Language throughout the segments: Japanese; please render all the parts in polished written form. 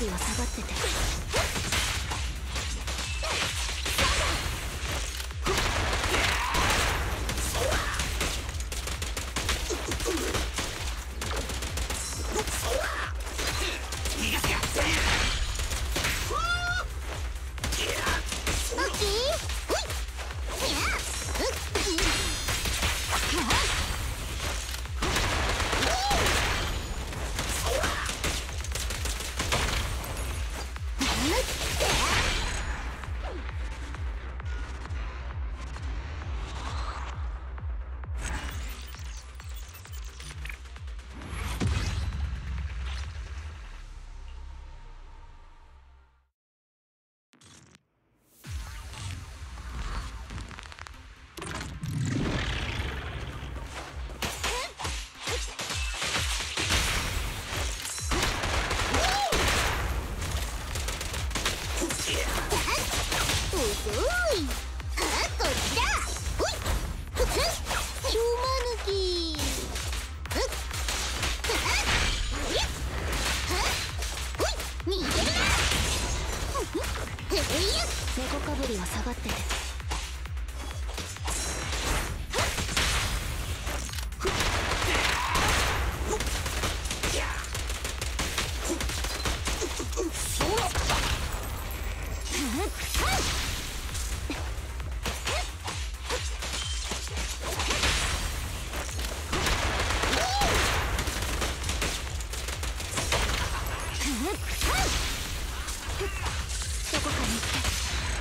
は下がってて。猫かぶりは下がってて。どこかに行って。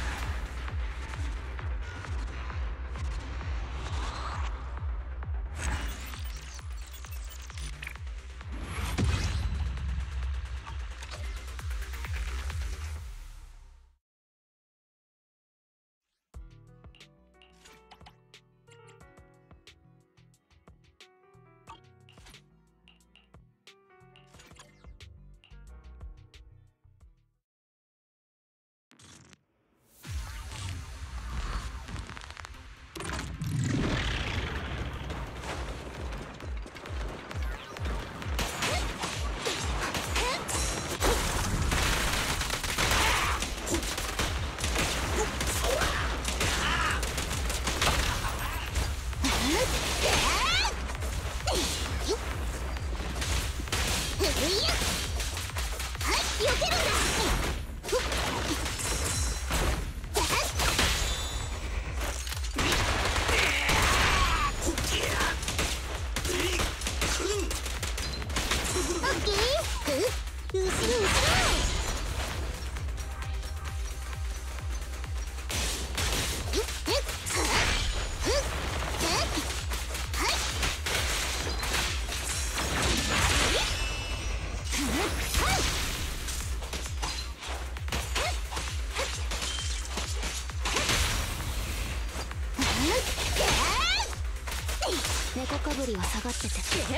猫かぶりは下がってて。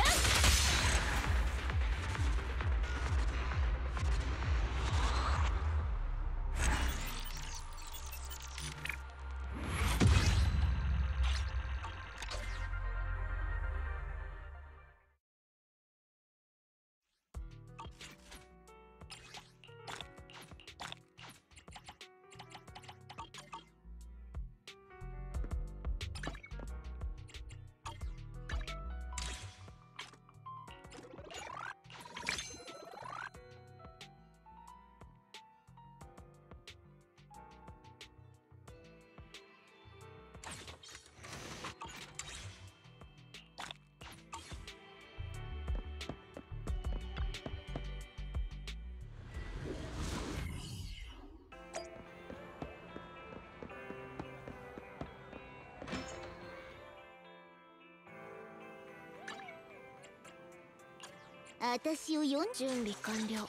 私を準備完了。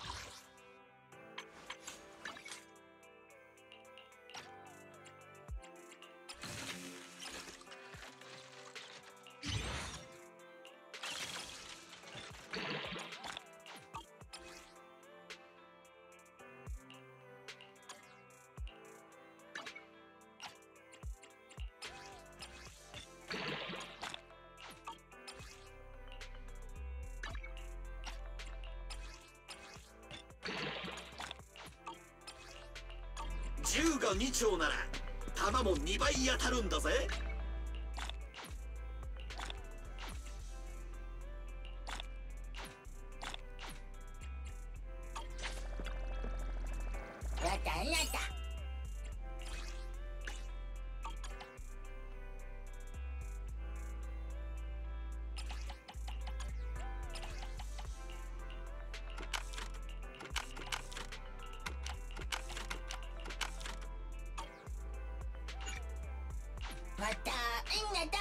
銃が2丁なら弾も2倍当たるんだぜ。 わかんなった。またんなだ。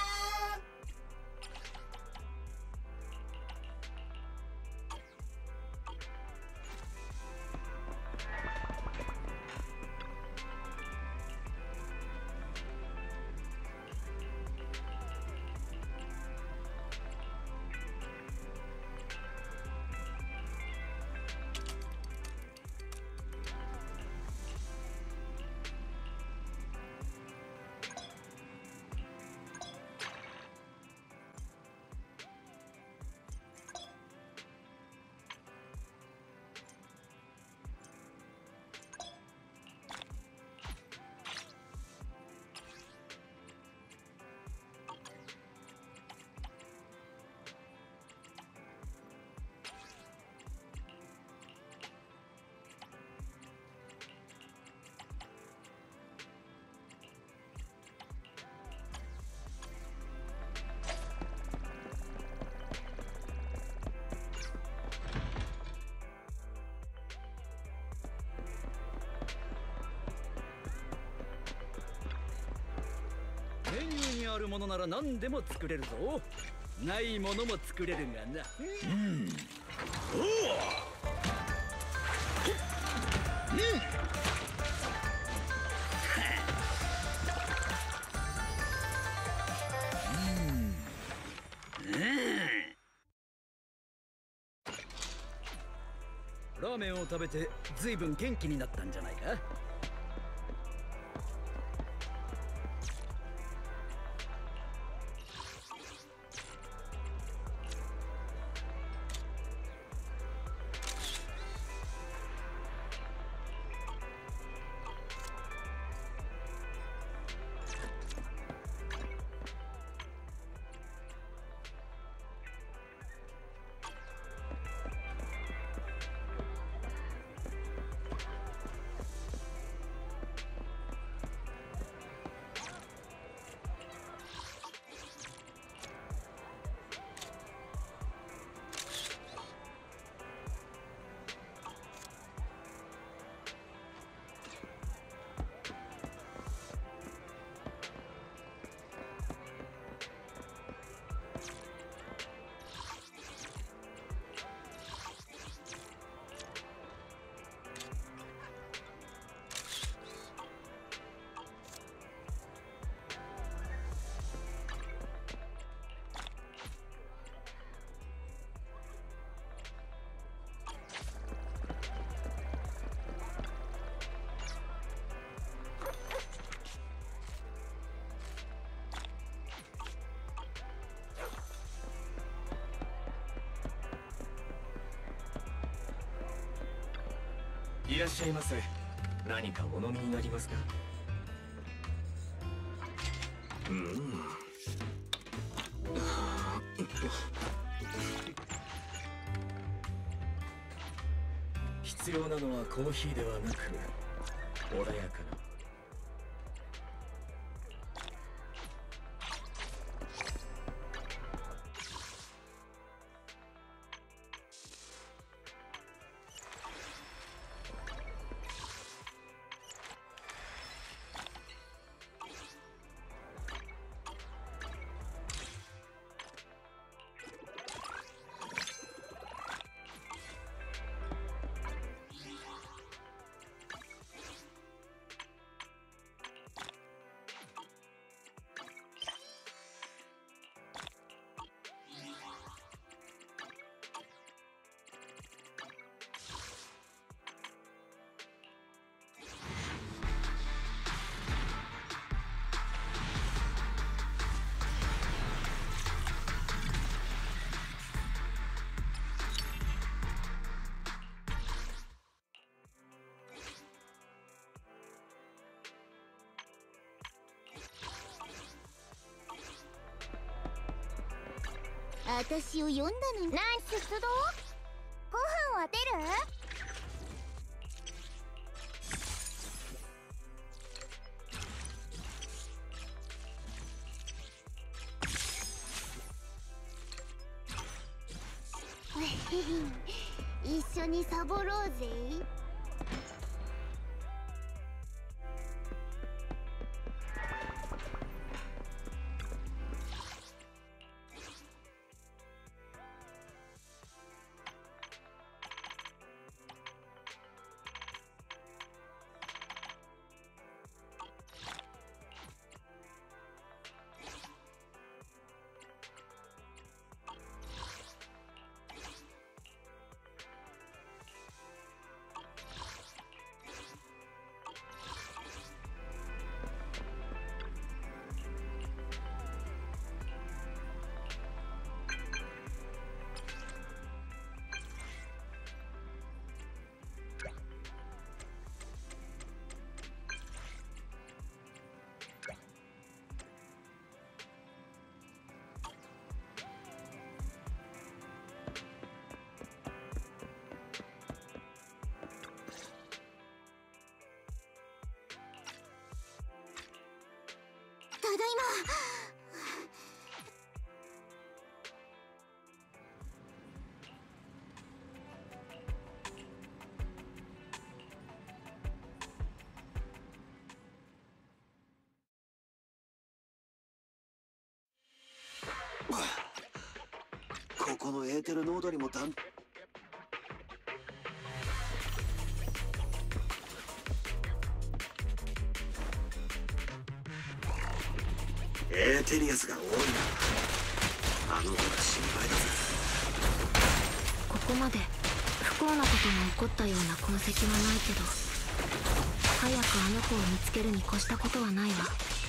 メニューにあるものなら何でも作れるぞ。ないものも作れるがな。おお。ラーメンを食べてずいぶん元気になったんじゃないか。 いらっしゃいませ。何かお飲みになりますか？必要なのはコーヒーではなく穏やかな。 私を呼んだのに。何出動？ご飯は出る？一緒にサボろうぜ。ただいま。 ここのエーテルノードにもエーテリアスが多いな。あの子が心配だぜ。 ここまで不幸なことが起こったような痕跡はないけど、早くあの子を見つけるに越したことはないわ。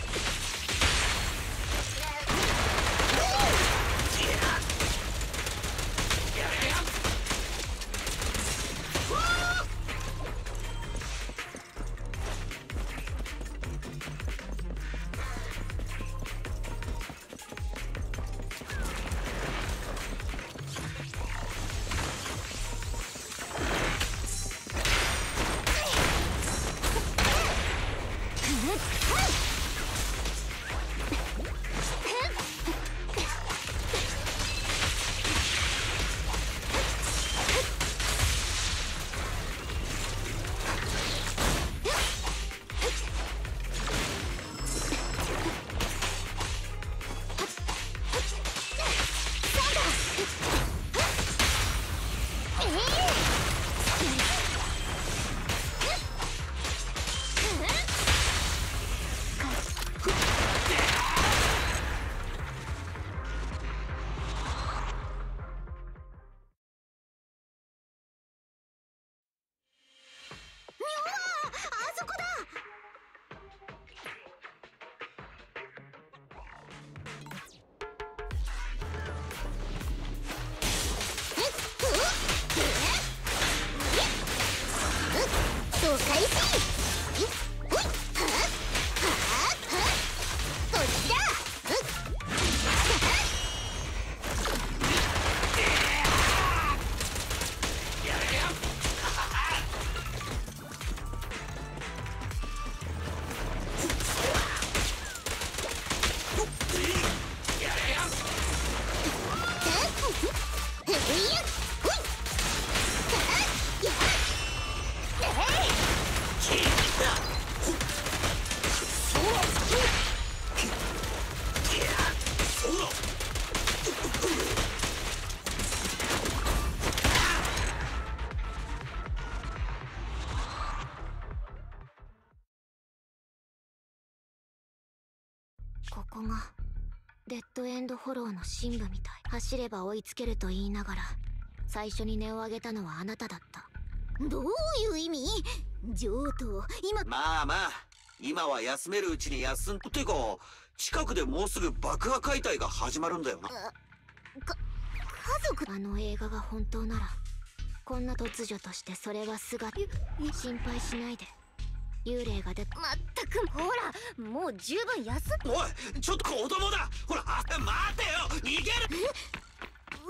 ここがデッドエンドフォローの深部みたい。走れば追いつけると言いながら最初に音を上げたのはあなただった。どういう意味？上等。今まあ今は休めるうちに休んてか、近くでもうすぐ爆破解体が始まるんだよな。 家族。あの映画が本当ならこんな突如としてそれは姿。心配しないで。幽霊が出。まったく、ほらもう十分休ん。 おいちょっと子供だ。ほら待てよ、逃げる。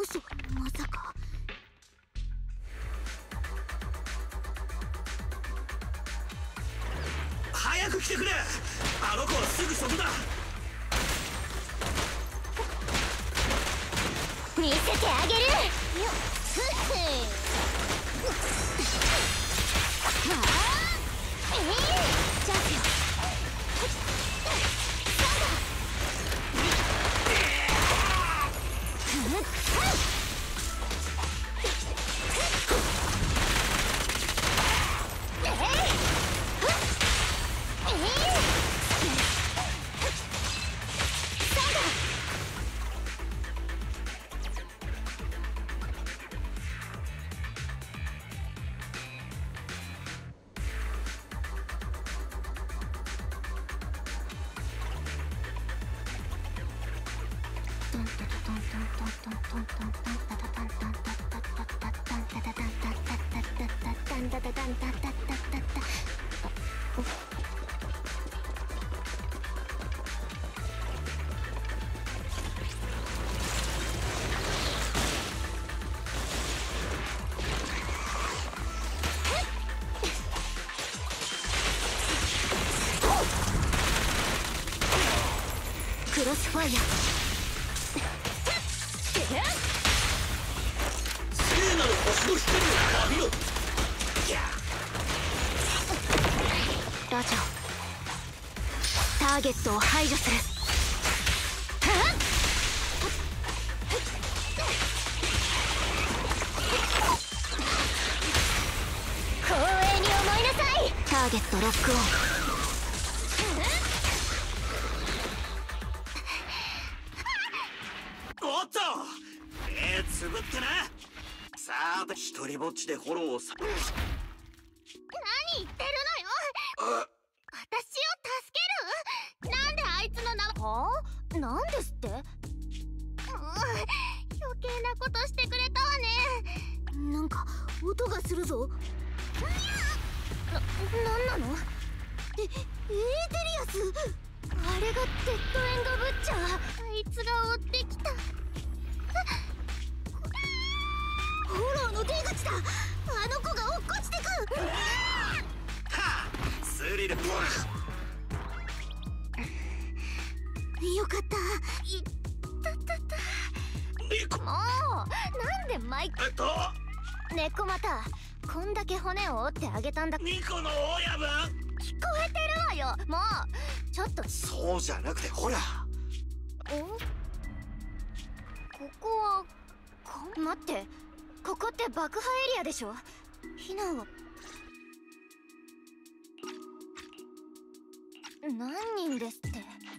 嘘、まさか。 早く来てくれ。あの子はすぐそこだ。 見せてあげるよ。ふっふはあ、チャンスよ。クロスファイヤー。 聖なる星の光を浴びろ。 ラジャー、ターゲットを排除する。光栄に思いなさい。ターゲットロックオン。 おっと、つぶってな。さあ、一人ぼっちでフォローをさ。 何言ってるのよ。私を助ける。なんであいつの名はあ、なんですって。余計なことしてくれたわね。なんか音がするぞ。なんなの。エーデリアス。あれがデッドエンドブッチャー。あいつが追ってきた。フォローの出口だ。あの子が落っこちてく。 はあ、スリル。 よかった。いったたた。もうなんでマイク。猫またこんだけ骨を折ってあげたんだ。 ニコの親分。 聞こえてるわよ。もうちょっと。 そうじゃなくて、ほら。 ここは待って、ここって爆破エリアでしょ。避難は何人ですって。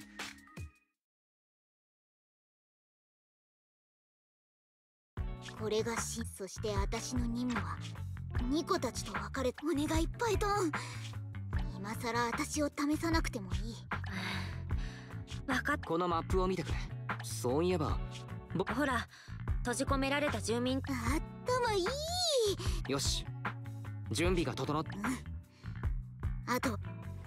これがそして私の任務はニコたちと別れ。お願いパイトン、今さら私を試さなくてもいい。 分かっ。このマップを見てくれ。そういえばほら、閉じ込められた住民。頭いい。 よし、準備が整った。 あと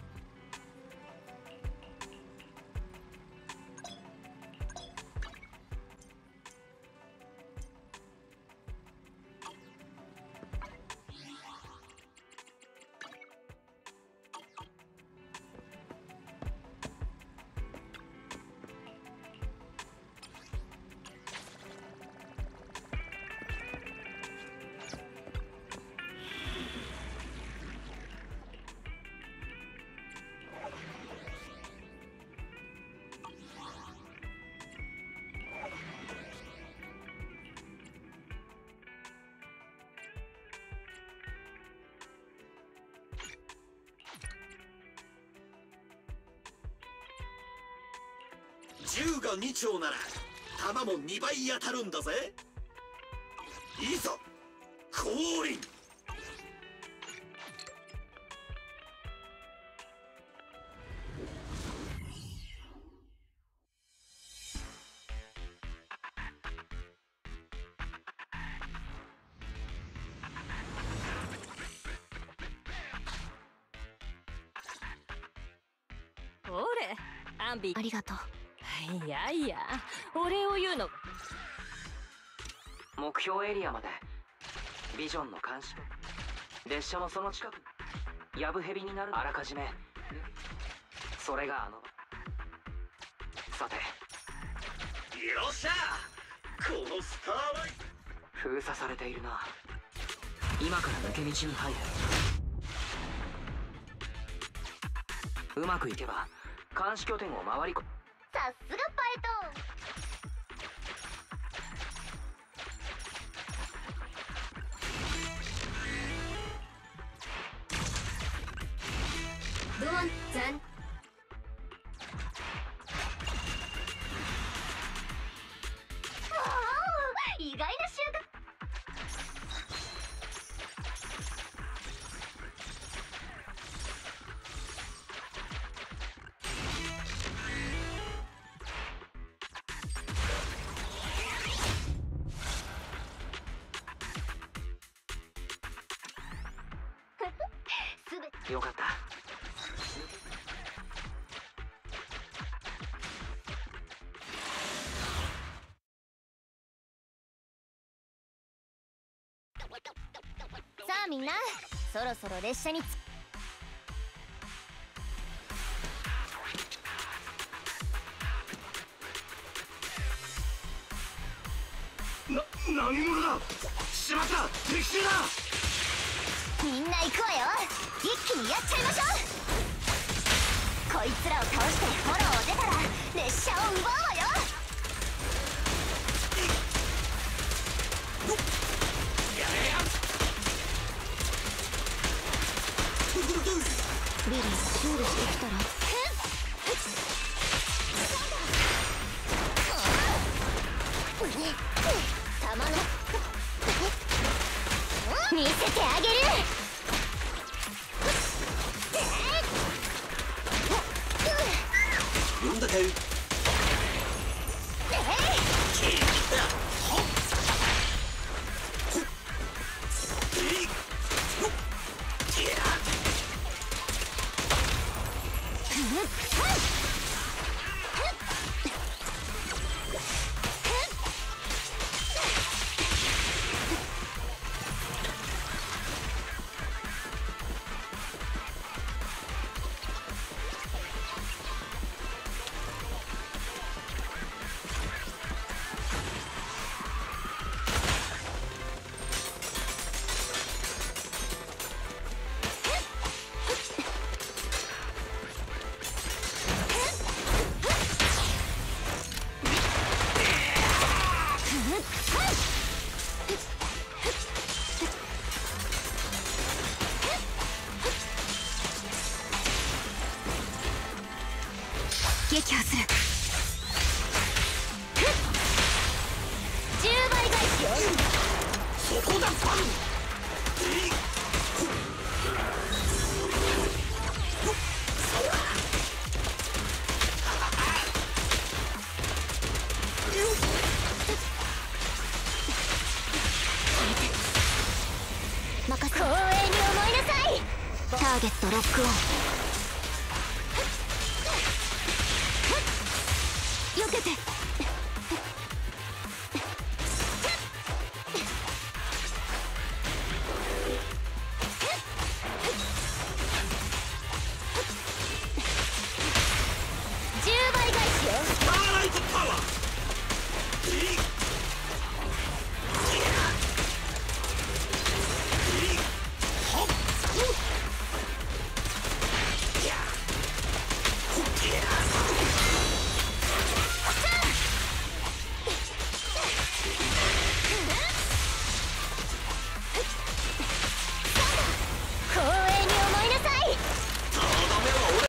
銃が2丁なら弾も2倍当たるんだぜ。いざ降臨。 ほれ、アンビ。 ありがとう。 いやいや、お礼を言うの。 目標エリアまで。ビジョンの監視。列車もその近く。ヤブヘビになる。あらかじめ。それがさて。 よっしゃ、このスターライト。 封鎖されているな。今から抜け道に入る。うまくいけば監視拠点を回りこ。 さすがパイトン。ドアン全。意外な収穫。 よかった。 さあみんな、そろそろ列車に何者だ。しまった、敵襲だ。 みんな行くわよ。一気にやっちゃいましょう。こいつらを倒してフォローを出たら列車を奪うわよ。ビリー、修理してきたら。弾の見せてあげる。 呼んだかい。 撃破する。10倍返しよ。 そこだ、パン。 任せ。光栄に思いなさい。ターゲットロックオン。避けて。